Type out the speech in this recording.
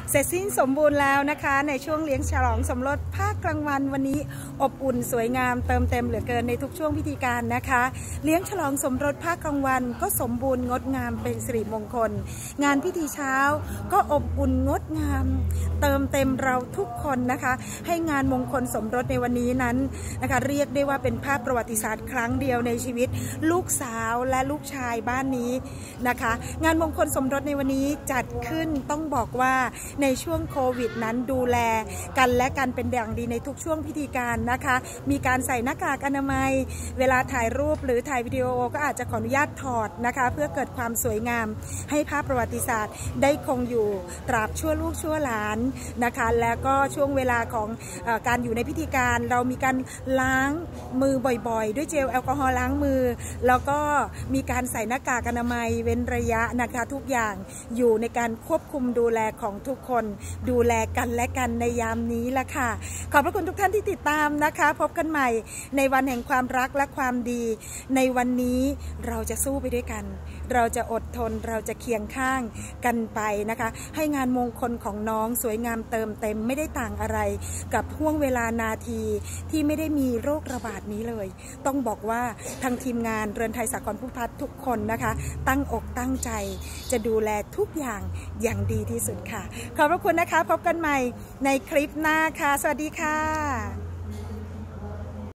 เสร็จสิ้นสมบูรณ์แล้วนะคะในช่วงเลี้ยงฉลองสมรสภาคกลางวันวันนี้อบอุ่นสวยงามเติมเต็มเหลือเกินในทุกช่วงพิธีการนะคะเลี้ยงฉลองสมรสภาคกลางวันก็สมบูรณ์งดงามเป็นสิริมงคลงานพิธีเช้าก็อบอุ่นงดงามเติมเต็มเราทุกคนนะคะให้งานมงคลสมรสในวันนี้นั้นนะคะเรียกได้ว่าเป็นภาพประวัติศาสตร์ครั้งเดียวในชีวิตลูกสาวและลูกชายบ้านนี้นะคะงานมงคลสมรสในวันนี้จัดขึ้นต้องบอกว่าในช่วงโควิดนั้นดูแลกันและกันเป็นอย่างดีในทุกช่วงพิธีการนะคะมีการใส่หน้ากากอนามัยเวลาถ่ายรูปหรือถ่ายวิดีโอก็อาจจะขออนุญาตถอดนะคะเพื่อเกิดความสวยงามให้ภาพประวัติศาสตร์ได้คงอยู่ตราบชั่วลูกชั่วหลานนะคะแล้วก็ช่วงเวลาของการอยู่ในพิธีการเรามีการล้างมือบ่อยๆด้วยเจลแอลกอฮอล์ล้างมือแล้วก็มีการใส่หน้ากากอนามัยเว้นระยะนะคะทุกอย่างอยู่ในการควบคุมดูแลของทุกคนดูแลกันและกันในยามนี้ละค่ะขอบพระคุณทุกท่านที่ติดตามนะคะพบกันใหม่ในวันแห่งความรักและความดีในวันนี้เราจะสู้ไปด้วยกันเราจะอดทนเราจะเคียงข้างกันไปนะคะให้งานมงคลของน้องสวยงามเติมเต็มไม่ได้ต่างอะไรกับห่วงเวลานาทีที่ไม่ได้มีโรคระบาดนี้เลยต้องบอกว่าทางทีมงานเรือนไทยสากลผู้พัฒน์ทุกคนนะคะตั้งอกตั้งใจจะดูแลทุกอย่างอย่างดีที่สุดค่ะขอบพระคุณนะคะพบกันใหม่ในคลิปหน้าค่ะสวัสดีค่ะ